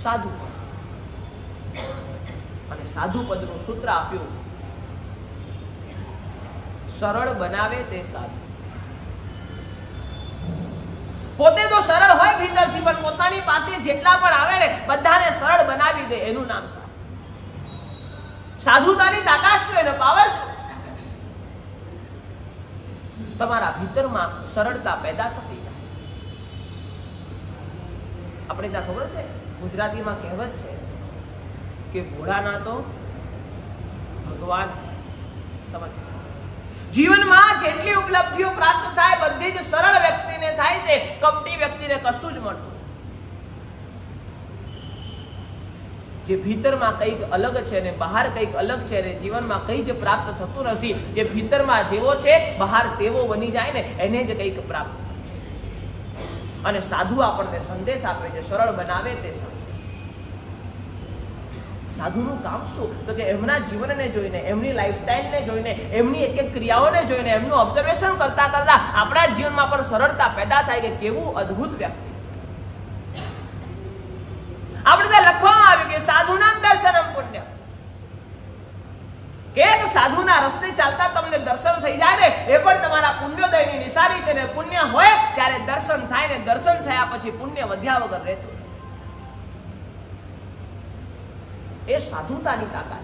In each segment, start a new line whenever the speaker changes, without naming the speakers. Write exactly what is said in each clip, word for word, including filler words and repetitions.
સાધુ અને સાધુ પદનું સૂત્ર આપ્યું, સરળ બનાવે તે સાધુ. પોતે તો સરળ હોય ભીતરથી, પણ પોતાની પાસે જેટલા પણ આવે ને બધાને સરળ બનાવી દે, એનું નામ સાધુ. સાધુતાની તાકાત શું, એનો પાવર શું? તમારા ભીતરમાં સરળતા પેદા થતી જાય. આપણે ત્યાં ખબર છે, ગુજરાતીમાં કહેવત છે કે ભોળાના તો ભગવાન. સમજ, જીવનમાં જેટલી ઉપલબ્ધિઓ પ્રાપ્ત થાય બધી જ સરળ વ્યક્તિને થાય છે, કપટી વ્યક્તિને કશું જ મળતું. જે ભીતરમાં કંઈક અલગ છે ને બહાર કંઈક અલગ છે ને જીવનમાં કંઈ જ પ્રાપ્ત થતું નથી, જે ભીતરમાં જેવો છે બહાર તેવો બની જાય ને એને જ કંઈક પ્રાપ્ત. અને સાધુ આપણને સંદેશ આપે છે, સરળ બનાવે તે સાધુ. સાધુનું કામ શું? તો કે એમના જીવનને જોઈને, એમની લાઈફસ્ટાઈલને જોઈને, એમની એક એક ક્રિયાઓને જોઈને, એમનું ઓબ્ઝર્વેશન કરતા કરતા આપણા જીવનમાં પણ સરળતા પેદા થાય કે કેવું અદ્ભુત વ્યક્તિ. આપણે ત્યાં લખવામાં આવ્યું કે સાધુના દર્શનમ પુણ્ય, કે એક સાધુના રસ્તે ચાલતા તમને દર્શન થઈ જાય ને એ પણ તમારા પુણ્યોદયની નિશાની છે. ને પુણ્ય હોય ત્યારે દર્શન થાય ને દર્શન થયા પછી પુણ્ય વધ્યા વગર રહેતું. એ સાધુતાની તાકાત.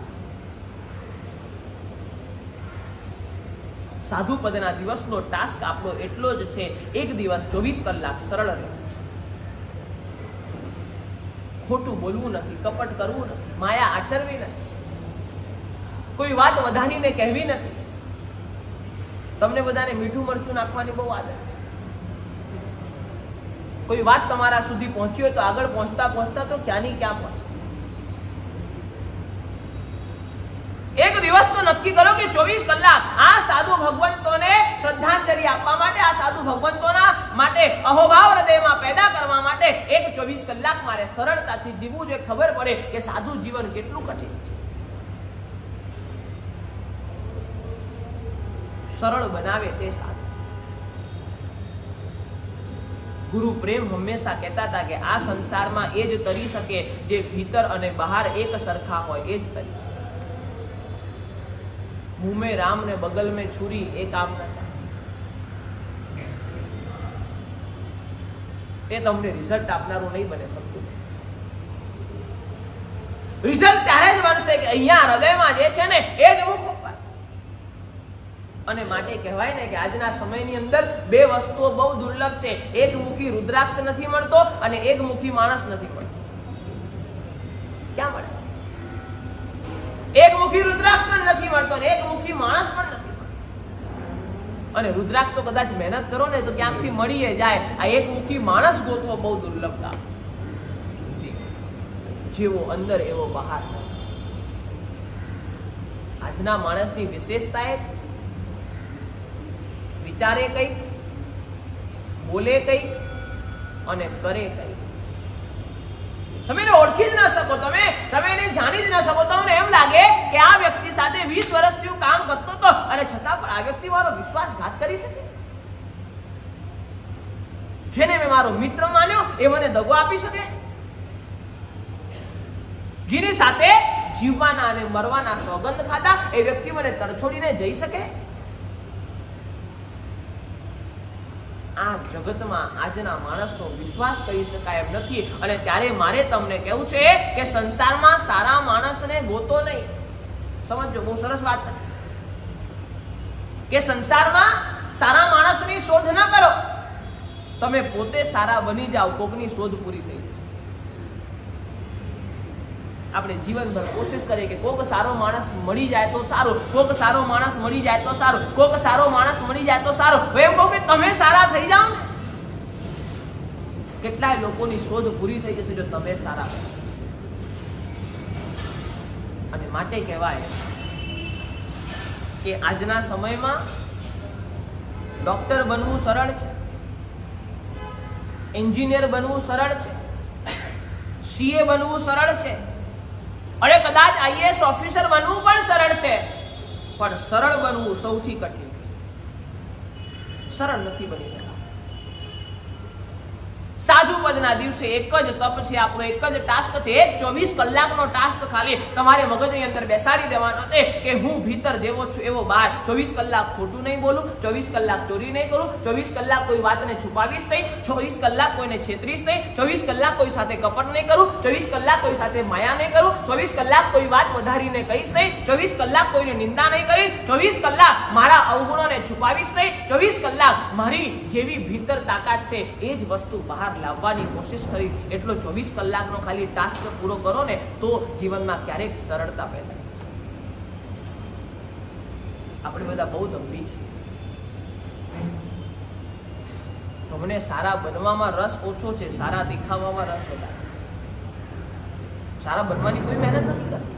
સાધુ પદના દિવસનો ટાસ્ક આપણો એટલો જ છે, એક દિવસ ચોવીસ કલાક સરળ રહેવું. ખોટું બોલવું નથી, કપટ કરવું નથી, માયા આચરવી નથી, કોઈ વાત વધારીને કહેવી નથી. તમને બધાને મીઠું મરચું નાખવાની બહુ આદત છે. કોઈ વાત તમારા સુધી પહોંચી હોય તો આગળ પહોંચતા પહોંચતા તો ક્યાંની ક્યાં પહોંચે. એક દિવસ તો નક્કી કરો કે ચોવીસ કલાક આ સાધુ ભગવંતોને શ્રદ્ધાંજલિ આપવા માટે, આ સાધુ ભગવંતોના માટે અહોભાવ હૃદયમાં પેદા કરવા માટે એક ચોવીસ કલાક મારે સરળતાથી જીવવું જોઈએ. ખબર પડે કે સાધુ જીવન કેટલું કઠિન છે. સરળ બનાવે તે સાધુ. ગુરુ પ્રેમ હંમેશા કહેતા હતા કે આ સંસારમાં એ જ તરી શકે જે ભીતર અને બહાર એક સરખા હોય, એ જ તરી શકે. मुंह में राम ने बगल में छुरी, एक काम न चाहे. એ તમને રિઝલ્ટ આપનારું નહીં બને શકતું. રિઝલ્ટ ત્યારે જ મળશે કે અહીંયા હૃદયમાં જે છે ને એ જ મુખ ઉપર. અને માટે કહેવાય ને કે આજના સમયની અંદર બે વસ્તુઓ બહુ દુર્લભ છે. એક મુખી રુદ્રાક્ષ નથી મળતો અને એક મુખી માણસ નથી મળતો. ક્યાં મળે? એક મુખી રુદ્રાક્ષ પણ નથી મળતો અને એક મુખી માણસ પણ નથી મળતો. અને રુદ્રાક્ષ તો કદાચ મહેનત કરો ને તો ક્યાંકથી મળી જાય. આ એક મુખી માણસ ગોતવો બહુ દુર્લભ કામ. જેવો અંદર એવો બહાર. આજના માણસની વિશેષતા એ છે, વિચારે કંઈક, બોલે કંઈક અને કરે કંઈક. તમે એને ઓળખી જ ન શકો, તમે તમે એને જાણી જ ન શકો. તમને એમ લાગે કે આ વ્યક્તિ સાથે વીસ વર્ષથી હું કામ કરતો હતો અને છતાં પણ આ વ્યક્તિ મારો વિશ્વાસઘાત કરી શકે. જેને મેં મારો મિત્ર માન્યો એ મને દગો આપી શકે. જેની સાથે જીવવાના અને મરવાના સોગંદ ખાતા એ વ્યક્તિ મને તરછોડીને જઈ શકે. આ જગતમાં આજના માણસનો વિશ્વાસ કરી શકાય એમ નથી. અને ત્યારે મારે તમને કહેવું છે કે સંસારમાં સારા માણસને ગોતો નહીં. સમજો, બહુ સરસ વાત કે સંસારમાં સારા માણસની શોધ ન કરો. તમે પોતે સારા બની જાઓ, કોકની શોધ પૂરી થઈ જશે. આપણે જીવનભર કોશિશ કરીએ કે કોક સારો માણસ મળી જાય તો સારું, કોક સારો માણસ મળી જાય તો સારું, કોક સારો માણસ મળી જાય તો સારું. એમ કહું કે તમે સારા થઈ જાઓ ને. કેટલાય લોકોની શોધ પૂરી થઈ જશે જો તમે સારા બનો. અને માટે કહેવાય કે આજના સમયમાં ડોક્ટર બનવું સરળ છે, એન્જિનિયર બનવું સરળ છે, સીએ બનવું સરળ છે, અને કદાચ આઈએએસ ઓફિસર બનવું પણ સરળ છે. પણ સરળ બનવું સૌથી કઠિન છે. સરળ નથી બની શકતા. સાધુ પદના દિવસે એક જ તપ છે, આપણો એક જ ટાસ્ક છે, એક ચોવીસ કલાકનો ટાસ્ક ખાલી તમારે મગજની અંદર બેસાડી દેવાનો છે કે હું ભીતર જેવો છું એવો બહાર. ચોવીસ કલાક ખોટું નહીં બોલું, ચોવીસ કલાક ચોરી નહીં કરું, ચોવીસ કલાક કોઈ વાતને છુપાવીશ નહીં, ચોવીસ કલાક કોઈને છેતરીશ નહીં, ચોવીસ કલાક કોઈ સાથે કપટ નહીં કરું, ચોવીસ કલાક કોઈ સાથે માયા નહીં કરું, ચોવીસ કલાક કોઈ વાત વધારીને કહીશ નહીં, ચોવીસ કલાક કોઈને નિંદા નહીં કરીશ, ચોવીસ કલાક મારા અવગુણોને છુપાવીશ નહીં, ચોવીસ કલાક મારી જેવી ભીતર તાકાત છે એ જ વસ્તુ બહાર લાવવાની કોશિશ કરી. એટલો ચોવીસ કલાકનો ખાલી ટાસ્ક પૂરો કરો ને તો જીવનમાં ક્યારેક સરળતા પેદા થશે. આપણે બધા બહુ દંભી છીએ. તમને સારા બનવામાં રસ ઓછો છે, સારા દેખાવામાં રસ વધારે. સારા બનવાની કોઈ મહેનત નથી કરતી.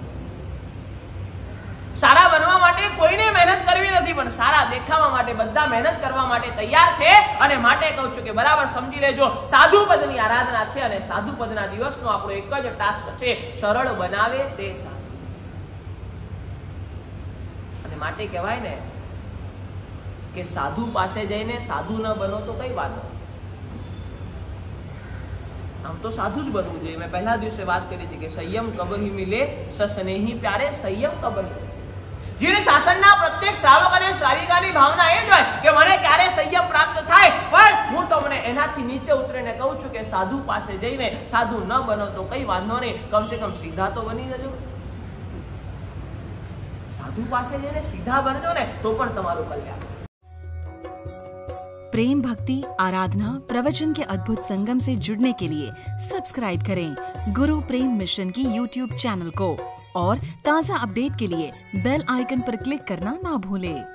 સારા બનવા માટે કોઈને મહેનત કરવી નથી, પણ સારા દેખાવા માટે બધા મહેનત કરવા માટે તૈયાર છે. અને માટે કહું છું કે બરાબર સમજી લેજો, સાધુ પદની આરાધના છે અને સાધુ પદના દિવસનો આપણો એક જ ટાસ્ક છે, સરળ બનાવે તે સાધુ. અને માટે કહેવાય ને કે સાધુ પાસે જઈને સાધુ ન બનો તો કઈ વાત. આમ તો સાધુ જ બનવું જોઈએ. મેં પહેલા દિવસે વાત કરી હતી કે સંયમ કબહી મિલે સસ્નેહી પ્યારે સંયમ કબહી. જેને શાસનના પ્રત્યેક શ્રાવક અને શ્રાવિકાની ભાવના એ જ હોય કે મને ક્યારે સંયમ પ્રાપ્ત થાય, પણ હું તમને એનાથી નીચે ઉતરીને કહું છું કે સાધુ પાસે જઈને સાધુ ન બનો તો કઈ વાંધો નહીં, કમસે કમ સીધા તો બની જજો. સાધુ પાસે જઈને સીધા બનજો ને તો પણ તમારું કલ્યાણ.
प्रेम भक्ति आराधना प्रवचन के अद्भुत संगम से जुड़ने के लिए सब्सक्राइब करें गुरु प्रेम मिशन की यूट्यूब चैनल को और ताज़ा अपडेट के लिए बेल आइकन पर क्लिक करना ना भूलें।